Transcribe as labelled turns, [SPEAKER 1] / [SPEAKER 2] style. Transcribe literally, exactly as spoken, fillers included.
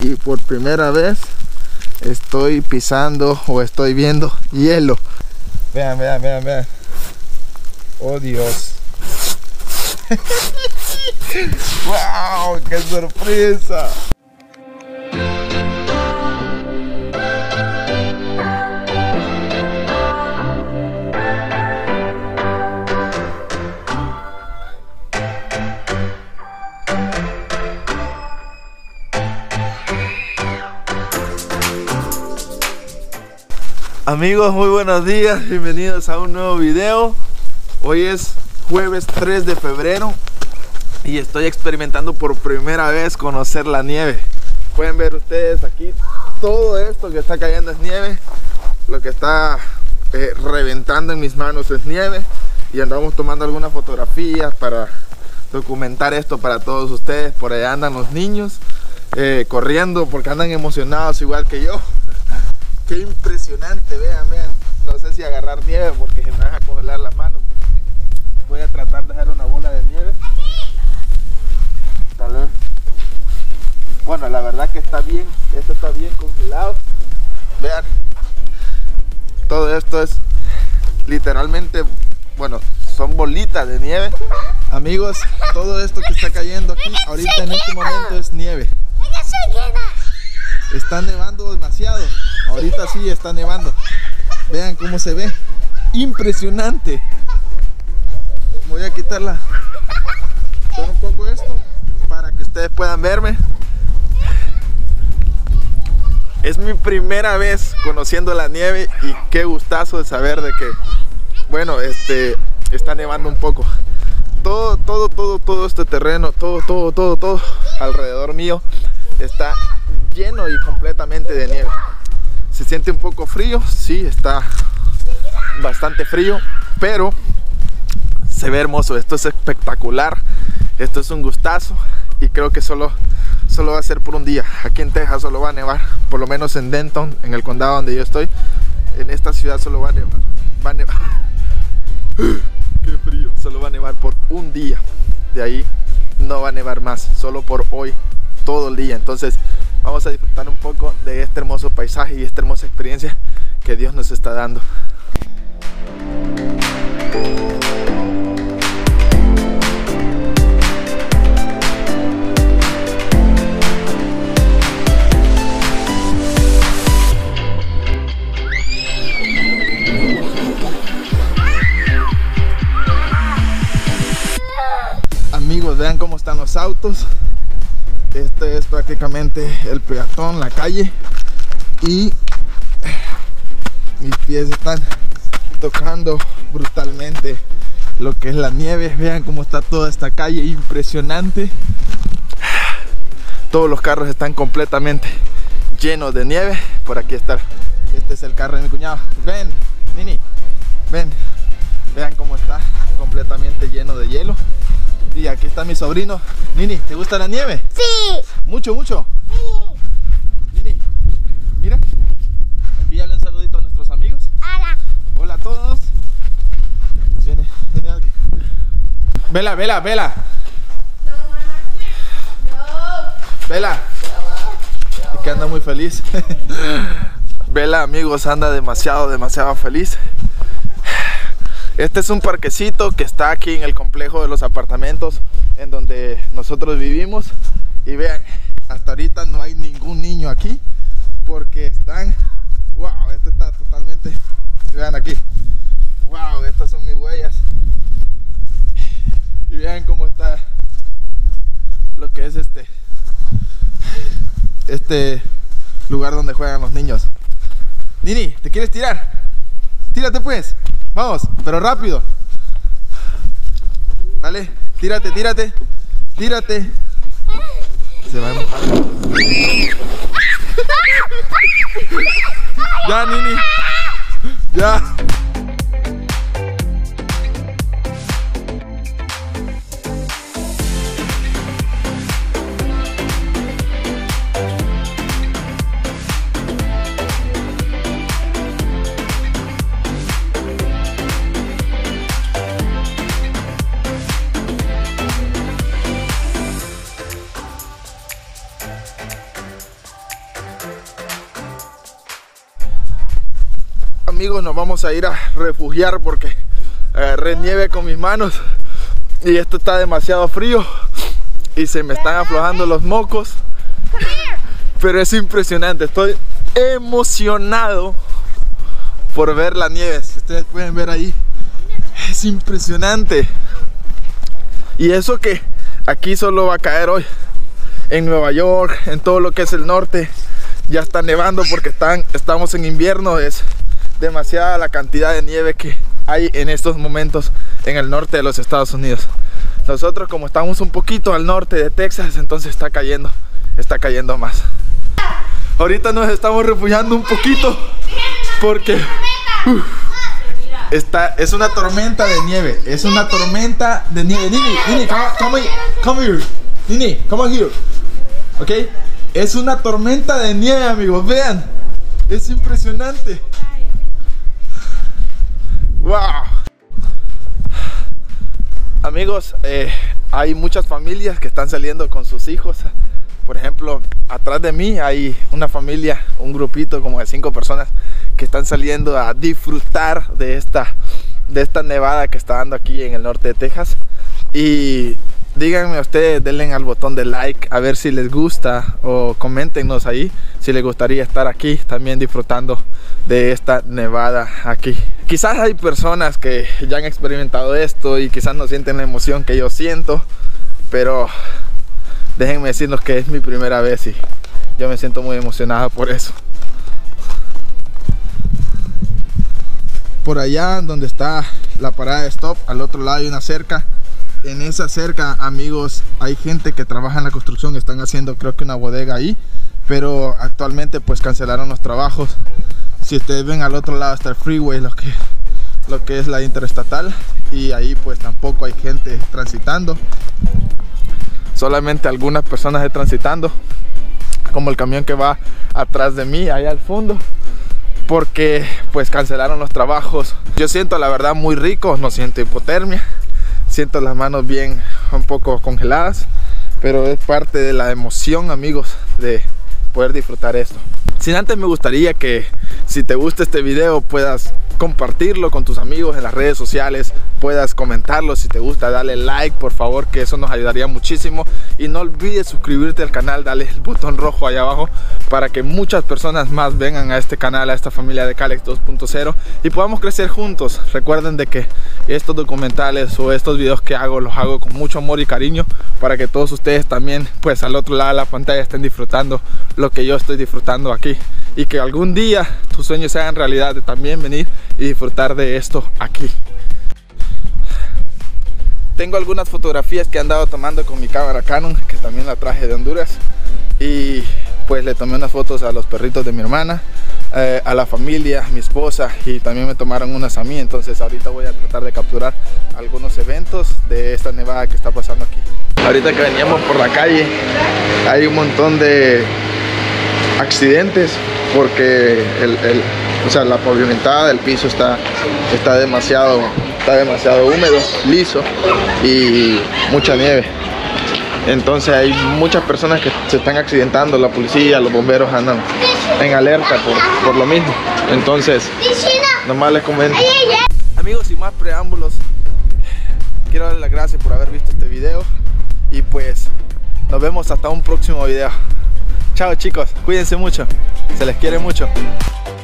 [SPEAKER 1] y por primera vez estoy pisando o estoy viendo hielo. Vean, vean, vean, vean. Oh Dios. ¡Wow! ¡Qué sorpresa! Amigos, muy buenos días, bienvenidos a un nuevo video. Hoy es jueves tres de febrero y estoy experimentando por primera vez conocer la nieve. Pueden ver ustedes aquí, todo esto que está cayendo es nieve. Lo que está eh, reventando en mis manos es nieve. Y andamos tomando algunas fotografías para documentar esto para todos ustedes. Por allá andan los niños eh, corriendo porque andan emocionados igual que yo. Qué impresionante, vean, vean. No sé si agarrar nieve porque se me van a congelar las manos. Voy a tratar de hacer una bola de nieve. Tal vez. Bueno, la verdad que está bien. Esto está bien congelado. Vean. Todo esto es literalmente, bueno, son bolitas de nieve. Amigos, todo esto que está cayendo aquí ahorita en este momento es nieve. Está nevando demasiado. Ahorita sí está nevando. Vean cómo se ve. Impresionante. Voy a quitarla un poco esto para que ustedes puedan verme. Es mi primera vez conociendo la nieve y qué gustazo de saber de que, bueno, este está nevando un poco. Todo, todo, todo, todo este terreno, todo, todo, todo, todo alrededor mío está lleno y completamente de nieve. Se siente un poco frío, sí, está bastante frío, pero se ve hermoso. Esto es espectacular, esto es un gustazo y creo que solo, solo va a ser por un día. Aquí en Texas solo va a nevar, por lo menos en Denton, en el condado donde yo estoy. En esta ciudad solo va a nevar, va a nevar. Qué frío. Solo va a nevar por un día, de ahí no va a nevar más, solo por hoy, todo el día. Entonces vamos a disfrutar un poco de este hermoso paisaje y esta hermosa experiencia que Dios nos está dando. Amigos, vean cómo están los autos. Este es prácticamente el peatón, la calle, y mis pies están tocando brutalmente lo que es la nieve. Vean cómo está toda esta calle, impresionante. Todos los carros están completamente llenos de nieve. Por aquí está, este es el carro de mi cuñado. Ven, Nini, ven. Vean cómo está completamente lleno de hielo. Y aquí está mi sobrino. Nini, ¿te gusta la nieve?
[SPEAKER 2] Sí.
[SPEAKER 1] Mucho, mucho.
[SPEAKER 2] Sí.
[SPEAKER 1] Nini, mira. Envíale un saludito a nuestros amigos.
[SPEAKER 2] Hola.
[SPEAKER 1] Hola a todos. Viene, viene alguien. Vela, vela, vela.
[SPEAKER 2] No, mamá, no.
[SPEAKER 1] Vela. Es que anda muy feliz. Vela, amigos, anda demasiado, demasiado feliz. Este es un parquecito que está aquí en el complejo de los apartamentos en donde nosotros vivimos. Y vean, hasta ahorita no hay ningún niño aquí porque están... ¡Wow! Esto está totalmente... Vean aquí. ¡Wow! Estas son mis huellas. Y vean cómo está lo que es este... Este lugar donde juegan los niños. Nini, ¿te quieres tirar? Tírate pues. Vamos, pero rápido. Dale, tírate, tírate. Tírate. Se va a mojar. Ya, Nini. Ya. amigos, nos vamos a ir a refugiar porque agarré nieve con mis manos y esto está demasiado frío y se me están aflojando los mocos. Pero es impresionante, estoy emocionado por ver la nieve. Si ustedes pueden ver ahí, es impresionante. Y eso que aquí solo va a caer hoy. En Nueva York, en todo lo que es el norte, ya está nevando porque están, estamos en invierno. Es demasiada la cantidad de nieve que hay en estos momentos en el norte de los Estados Unidos. Nosotros, como estamos un poquito al norte de Texas, entonces está cayendo, está cayendo más. Ahorita nos estamos refugiando un poquito porque uh, está, es una tormenta de nieve. Es una tormenta de nieve. Nini, Nini, come, come, come here. Nini, come on here. Ok, es una tormenta de nieve, amigos. Vean, es impresionante. Wow. Amigos, eh, hay muchas familias que están saliendo con sus hijos. Por ejemplo, atrás de mí hay una familia, un grupito como de cinco personas que están saliendo a disfrutar de esta, de esta nevada que está dando aquí en el norte de Texas. Y díganme ustedes, denle al botón de like a ver si les gusta, o coméntenos ahí si les gustaría estar aquí también disfrutando de esta nevada aquí. Quizás hay personas que ya han experimentado esto y quizás no sienten la emoción que yo siento, pero déjenme decirles que es mi primera vez y yo me siento muy emocionado por eso. Por allá donde está la parada de stop, al otro lado hay una cerca. En esa cerca, amigos, hay gente que trabaja en la construcción. Están haciendo, creo que una bodega ahí, pero actualmente pues cancelaron los trabajos. Si ustedes ven, al otro lado está el freeway, lo que, lo que es la interestatal, y ahí pues tampoco hay gente transitando. Solamente algunas personas transitando, como el camión que va atrás de mí, allá al fondo, porque pues cancelaron los trabajos. Yo siento la verdad muy rico, no siento hipotermia, siento las manos bien un poco congeladas, pero es parte de la emoción, amigos, de poder disfrutar esto. Sin antes, me gustaría que si te gusta este video puedas compartirlo con tus amigos en las redes sociales, puedas comentarlo. Si te gusta, dale like, por favor, que eso nos ayudaría muchísimo. Y no olvides suscribirte al canal, dale el botón rojo allá abajo para que muchas personas más vengan a este canal, a esta familia de Calex dos punto cero, y podamos crecer juntos. Recuerden de que estos documentales o estos videos que hago los hago con mucho amor y cariño para que todos ustedes también pues al otro lado de la pantalla estén disfrutando lo que yo estoy disfrutando aquí, y que algún día tus sueños se hagan realidad de también venir y disfrutar de esto aquí. Tengo algunas fotografías que he andado tomando con mi cámara Canon, que también la traje de Honduras, y pues le tomé unas fotos a los perritos de mi hermana, eh, a la familia, mi esposa, y también me tomaron unas a mí. Entonces ahorita voy a tratar de capturar algunos eventos de esta nevada que está pasando aquí. Ahorita que veníamos por la calle hay un montón de accidentes porque el, el, o sea, la pavimentada del piso está, está, demasiado, está demasiado húmedo, liso, y mucha nieve. Entonces hay muchas personas que se están accidentando. La policía, los bomberos andan en alerta por, por lo mismo. Entonces nomás les comento. Amigos, sin más preámbulos, quiero darles las gracias por haber visto este video, y pues nos vemos hasta un próximo video. Chao chicos, cuídense mucho, se les quiere mucho.